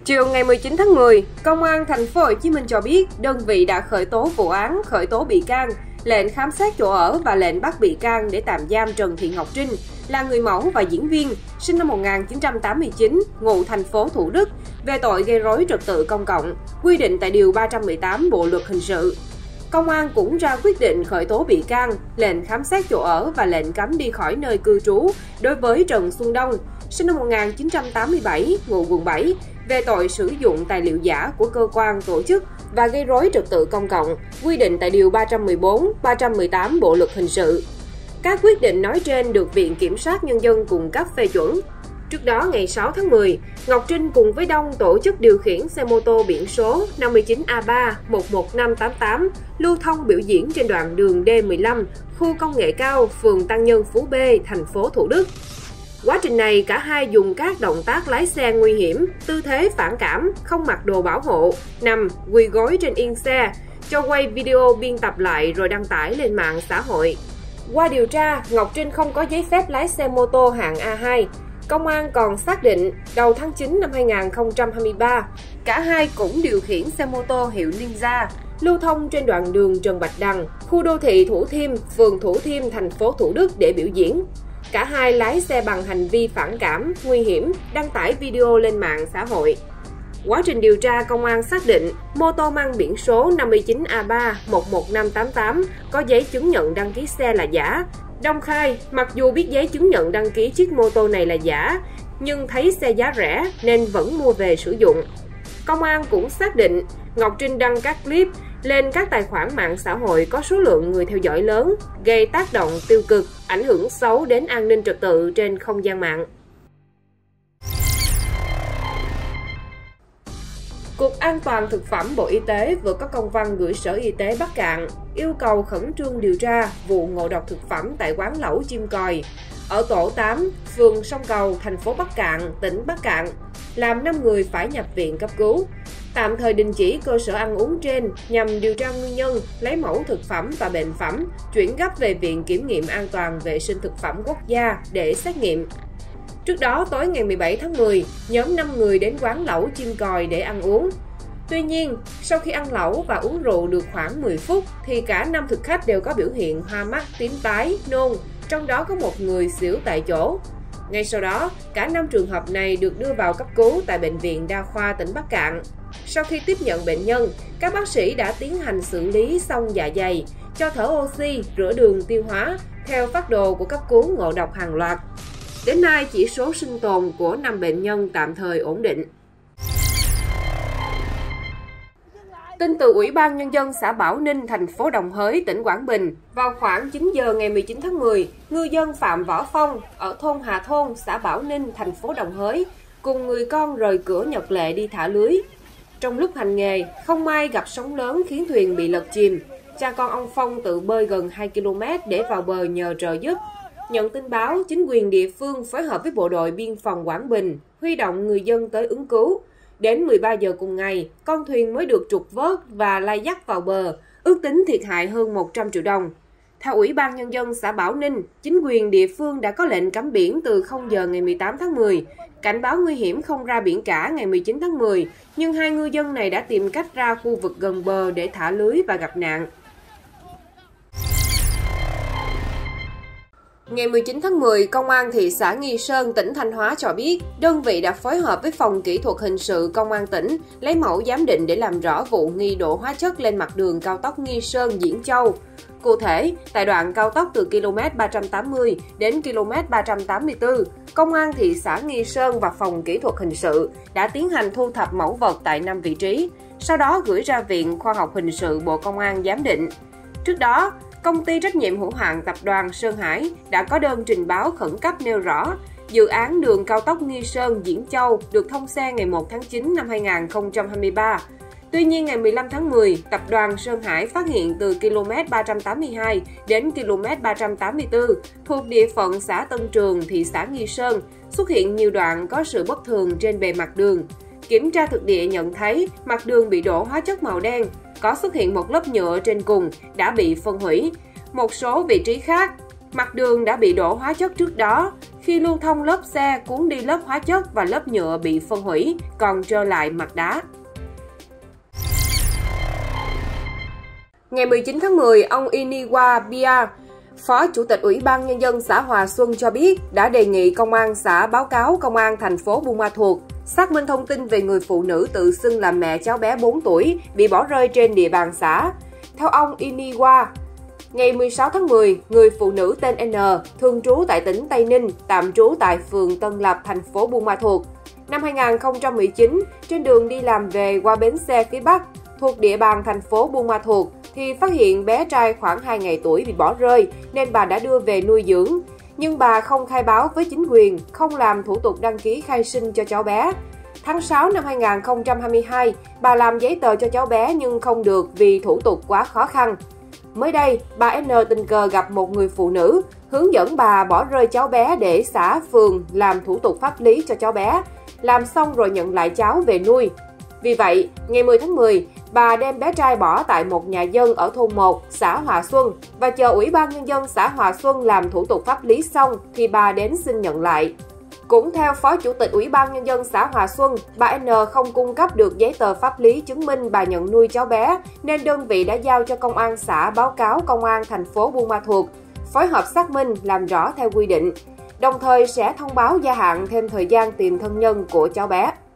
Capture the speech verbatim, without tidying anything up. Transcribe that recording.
Chiều ngày mười chín tháng mười, Công an thành phố Hồ Chí Minh cho biết đơn vị đã khởi tố vụ án, khởi tố bị can, lệnh khám xét chỗ ở và lệnh bắt bị can để tạm giam Trần Thị Ngọc Trinh, là người mẫu và diễn viên, sinh năm một nghìn chín trăm tám mươi chín, ngụ thành phố Thủ Đức, về tội gây rối trật tự công cộng, quy định tại Điều ba trăm mười tám Bộ Luật Hình sự. Công an cũng ra quyết định khởi tố bị can, lệnh khám xét chỗ ở và lệnh cấm đi khỏi nơi cư trú đối với Trần Xuân Đông, sinh năm một nghìn chín trăm tám mươi bảy, ngụ quận bảy, về tội sử dụng tài liệu giả của cơ quan, tổ chức và gây rối trật tự công cộng, quy định tại Điều ba trăm mười bốn, ba trăm mười tám Bộ Luật Hình sự. Các quyết định nói trên được Viện Kiểm sát Nhân dân cung cấp phê chuẩn. Trước đó, ngày sáu tháng mười, Ngọc Trinh cùng với Đông tổ chức điều khiển xe mô tô biển số năm chín A ba một một năm tám tám lưu thông biểu diễn trên đoạn đường D mười lăm, khu công nghệ cao, phường Tăng Nhân Phú B, thành phố Thủ Đức. Quá trình này, cả hai dùng các động tác lái xe nguy hiểm, tư thế phản cảm, không mặc đồ bảo hộ, nằm, quỳ gối trên yên xe, cho quay video biên tập lại rồi đăng tải lên mạng xã hội. Qua điều tra, Ngọc Trinh không có giấy phép lái xe mô tô hạng A hai. Công an còn xác định đầu tháng chín năm hai nghìn không trăm hai mươi ba, cả hai cũng điều khiển xe mô tô hiệu Ninja, lưu thông trên đoạn đường Trần Bạch Đằng, khu đô thị Thủ Thiêm, phường Thủ Thiêm, thành phố Thủ Đức để biểu diễn. Cả hai lái xe bằng hành vi phản cảm, nguy hiểm, đăng tải video lên mạng xã hội. Quá trình điều tra, công an xác định mô tô mang biển số năm chín A ba một một năm tám tám có giấy chứng nhận đăng ký xe là giả. Đông khai, mặc dù biết giấy chứng nhận đăng ký chiếc mô tô này là giả, nhưng thấy xe giá rẻ nên vẫn mua về sử dụng. Công an cũng xác định Ngọc Trinh đăng các clip lên các tài khoản mạng xã hội có số lượng người theo dõi lớn, gây tác động tiêu cực, ảnh hưởng xấu đến an ninh trật tự trên không gian mạng. Cục An toàn Thực phẩm Bộ Y tế vừa có công văn gửi Sở Y tế Bắc Kạn yêu cầu khẩn trương điều tra vụ ngộ độc thực phẩm tại quán lẩu Chim Còi ở tổ tám, phường Sông Cầu, thành phố Bắc Kạn, tỉnh Bắc Kạn, làm năm người phải nhập viện cấp cứu. Tạm thời đình chỉ cơ sở ăn uống trên nhằm điều tra nguyên nhân, lấy mẫu thực phẩm và bệnh phẩm, chuyển gấp về Viện Kiểm nghiệm An toàn Vệ sinh Thực phẩm Quốc gia để xét nghiệm. Trước đó, tối ngày mười bảy tháng mười, nhóm năm người đến quán lẩu Chim Còi để ăn uống. Tuy nhiên, sau khi ăn lẩu và uống rượu được khoảng mười phút, thì cả năm thực khách đều có biểu hiện hoa mắt, tím tái, nôn, trong đó có một người xỉu tại chỗ. Ngay sau đó, cả năm trường hợp này được đưa vào cấp cứu tại Bệnh viện Đa khoa tỉnh Bắc Kạn. Sau khi tiếp nhận bệnh nhân, các bác sĩ đã tiến hành xử lý xong dạ dày, cho thở oxy, rửa đường tiêu hóa, theo phác đồ của cấp cứu ngộ độc hàng loạt. Đến nay, chỉ số sinh tồn của năm bệnh nhân tạm thời ổn định. Tin từ Ủy ban Nhân dân xã Bảo Ninh, thành phố Đồng Hới, tỉnh Quảng Bình, vào khoảng chín giờ ngày mười chín tháng mười, ngư dân Phạm Võ Phong ở thôn Hà Thôn, xã Bảo Ninh, thành phố Đồng Hới, cùng người con rời cửa Nhật Lệ đi thả lưới. Trong lúc hành nghề, không may gặp sóng lớn khiến thuyền bị lật chìm. Cha con ông Phong tự bơi gần hai ki lô mét để vào bờ nhờ trợ giúp. Nhận tin báo, chính quyền địa phương phối hợp với Bộ đội Biên phòng Quảng Bình, huy động người dân tới ứng cứu. Đến mười ba giờ cùng ngày, con thuyền mới được trục vớt và lai dắt vào bờ, ước tính thiệt hại hơn một trăm triệu đồng. Theo Ủy ban Nhân dân xã Bảo Ninh, chính quyền địa phương đã có lệnh cấm biển từ không giờ ngày mười tám tháng mười, cảnh báo nguy hiểm không ra biển cả ngày mười chín tháng mười, nhưng hai ngư dân này đã tìm cách ra khu vực gần bờ để thả lưới và gặp nạn. Ngày mười chín tháng mười, Công an thị xã Nghi Sơn, tỉnh Thanh Hóa cho biết, đơn vị đã phối hợp với Phòng Kỹ thuật Hình sự Công an tỉnh lấy mẫu giám định để làm rõ vụ nghi đổ hóa chất lên mặt đường cao tốc Nghi Sơn - Diễn Châu. Cụ thể, tại đoạn cao tốc từ ki lô mét ba trăm tám mươi đến ki lô mét ba trăm tám mươi tư, Công an thị xã Nghi Sơn và Phòng Kỹ thuật Hình sự đã tiến hành thu thập mẫu vật tại năm vị trí, sau đó gửi ra Viện Khoa học Hình sự Bộ Công an giám định. Trước đó, Công ty trách nhiệm hữu hạn Tập đoàn Sơn Hải đã có đơn trình báo khẩn cấp nêu rõ dự án đường cao tốc Nghi Sơn - Diễn Châu được thông xe ngày một tháng chín năm hai nghìn không trăm hai mươi ba. Tuy nhiên, ngày mười lăm tháng mười, Tập đoàn Sơn Hải phát hiện từ ki lô mét ba trăm tám mươi hai đến ki lô mét ba trăm tám mươi tư thuộc địa phận xã Tân Trường, thị xã Nghi Sơn xuất hiện nhiều đoạn có sự bất thường trên bề mặt đường. Kiểm tra thực địa nhận thấy mặt đường bị đổ hóa chất màu đen, có xuất hiện một lớp nhựa trên cùng đã bị phân hủy. Một số vị trí khác Mặt đường đã bị đổ hóa chất trước đó. Khi lưu thông lớp xe cuốn đi lớp hóa chất và lớp nhựa bị phân hủy, còn trơ lại mặt đá. Ngày mười chín tháng mười, ông Iniwa Bia, Phó Chủ tịch Ủy ban Nhân dân xã Hòa Xuân cho biết đã đề nghị công an xã báo cáo công an thành phố Buôn Ma Thuột xác minh thông tin về người phụ nữ tự xưng là mẹ cháu bé bốn tuổi bị bỏ rơi trên địa bàn xã. Theo ông Iniwa, ngày mười sáu tháng mười, người phụ nữ tên N, thường trú tại tỉnh Tây Ninh, tạm trú tại phường Tân Lập, thành phố Buôn Ma Thuột. Năm hai nghìn không trăm mười chín, trên đường đi làm về qua bến xe phía Bắc, thuộc địa bàn thành phố Buôn Ma Thuột, thì phát hiện bé trai khoảng hai ngày tuổi bị bỏ rơi nên bà đã đưa về nuôi dưỡng. Nhưng bà không khai báo với chính quyền, không làm thủ tục đăng ký khai sinh cho cháu bé. Tháng sáu năm hai nghìn không trăm hai mươi hai, bà làm giấy tờ cho cháu bé nhưng không được vì thủ tục quá khó khăn. Mới đây, bà N tình cờ gặp một người phụ nữ, hướng dẫn bà bỏ rơi cháu bé để xã phường làm thủ tục pháp lý cho cháu bé, làm xong rồi nhận lại cháu về nuôi. Vì vậy, ngày mười tháng mười, bà đem bé trai bỏ tại một nhà dân ở thôn một, xã Hòa Xuân và chờ Ủy ban Nhân dân xã Hòa Xuân làm thủ tục pháp lý xong thì bà đến xin nhận lại. Cũng theo Phó Chủ tịch Ủy ban Nhân dân xã Hòa Xuân, bà N không cung cấp được giấy tờ pháp lý chứng minh bà nhận nuôi cháu bé, nên đơn vị đã giao cho công an xã báo cáo công an thành phố Buôn Ma Thuột, phối hợp xác minh làm rõ theo quy định, đồng thời sẽ thông báo gia hạn thêm thời gian tìm thân nhân của cháu bé.